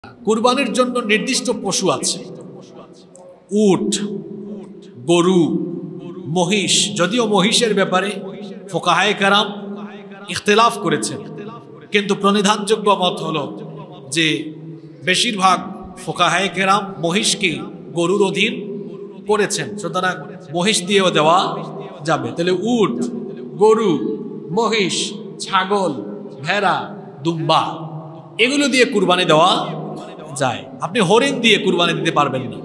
কুরবানির জন্য নির্দিষ্ট পশু আছে, উট, গরু, মহিষ। যদিও মহিষের ব্যাপারে ফুকাহায়ে কেরাম ইখতিলাফ করেছেন, কিন্তু প্রণিধানযোগ্য মত হলো যে বেশিরভাগ ফুকাহায়ে কেরাম মহিষকে গরুর অধীন করেছেন, সুতরাং মহিষ দিয়েও দেওয়া যাবে। তাহলে উট, গরু, মহিষ, ছাগল, ভেড়া, দুম্বা এগুলো দিয়ে কুরবানি দেওয়া যায়। আপনি হরিণ দিয়ে কুরবানি দিতে পারবেন না,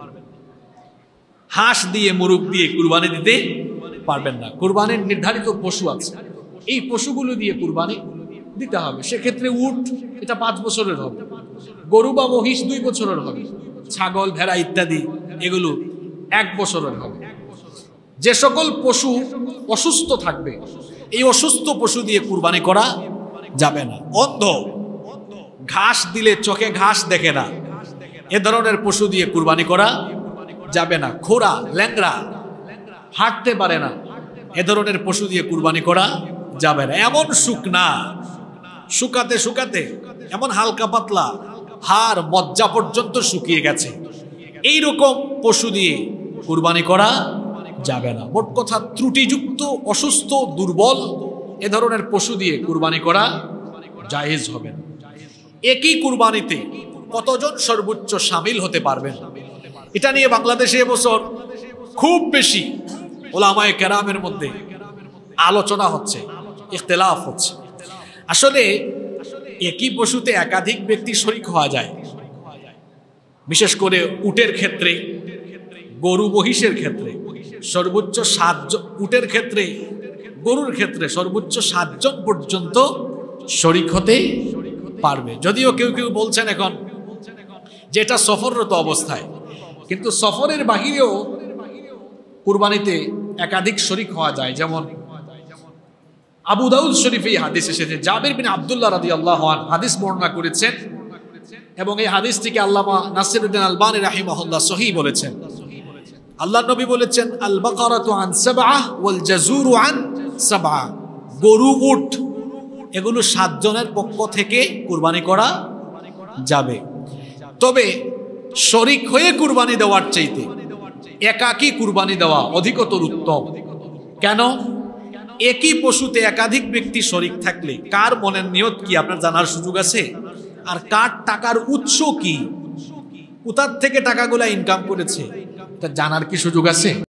হাঁস দিয়ে, মুরগ দিয়ে কুরবানি দিতে পারবেন না। কুরবানির নির্ধারিত পশু আছে, এই পশুগুলো দিয়ে কুরবানি দিতে হবে। সেক্ষেত্রে উট এটা 5 বছরের হবে, গরু বা মহিষ 2 বছরের হবে, ছাগল, ভেড়া ইত্যাদি এগুলো 1 বছরের হবে। যে সকল পশু অসুস্থ থাকবে, এই অসুস্থ পশু দিয়ে কুরবানি করা যাবে না। অন্ধ, ঘাস দিলে চোখে ঘাস দেখে না, এ ধরনের পশু দিয়ে কুরবানি করা যাবে না। খোরা, ল্যাংড়া, হাঁটতে পারে না, এ ধরনের পশু দিয়ে কুরবানি করা যাবে না। এমন শুকনা, শুকাতে শুকাতে এমন হালকা পাতলা, হাড় মজ্জা পর্যন্ত শুকিয়ে গেছে, এইরকম পশু দিয়ে কুরবানি করা যাবে না। মোট কথা ত্রুটিযুক্ত, অসুস্থ, দুর্বল এ ধরনের পশু দিয়ে কুরবানি করা জায়েজ হবে না। একই কুরবানিতে কতজন সর্বোচ্চ শামিল হতে পারবেন, এটা নিয়ে বাংলাদেশে এবছর খুব বেশি উলামায়ে কেরামের মধ্যে আলোচনা হচ্ছে, ইখতিলাফ হচ্ছে। আসলে একই পশুতে একাধিক ব্যক্তি শরীক হওয়া যায়, বিশেষ করে উটের ক্ষেত্রে, গরু মহিষের ক্ষেত্রে সর্বোচ্চ 7 জন, উটের ক্ষেত্রে, গরুর ক্ষেত্রে সর্বোচ্চ 7 জন পর্যন্ত শরীক হতে পারবে। যদিও কেউ কেউ বলছেন এখন যেটা সফররত অবস্থায়, কিন্তু সফরের বাহিরেও কুরবানিতে একাধিক শরীক হওয়া যায়। যেমন আবু দাউদ শরীফে এই হাদিস এসেছে, জাবির বিন আব্দুল্লাহ রাদিয়াল্লাহু আনহু হাদিস বর্ণনা করেছেন, এবং এই হাদিসটিকে আল্লামা নাসিরউদ্দিন আলবানী রাহিমাহুল্লাহ সহিহ বলেছেন। আল্লাহর নবী বলেছেন, আল বাকারাতু আন সাবআহ ওয়াল জাযুরু আন সাবআহ। গরু, উট এগুলো 7 জনের পক্ষ থেকে কুরবানি করা যাবে। তবে শরীক হয়ে কুরবানি দেওয়ার চাইতে একাকী কুরবানি দেওয়া অধিকতর উত্তম। কেন? একই পশুতে একাধিক ব্যক্তি শরীক থাকলে কার মনের নিয়ত কি আপনার জানার সুযোগ আছে, আর কার টাকার উৎস কি, কোথা থেকে টাকাগুলা ইনকাম করেছে তা জানার কি সুযোগ আছে?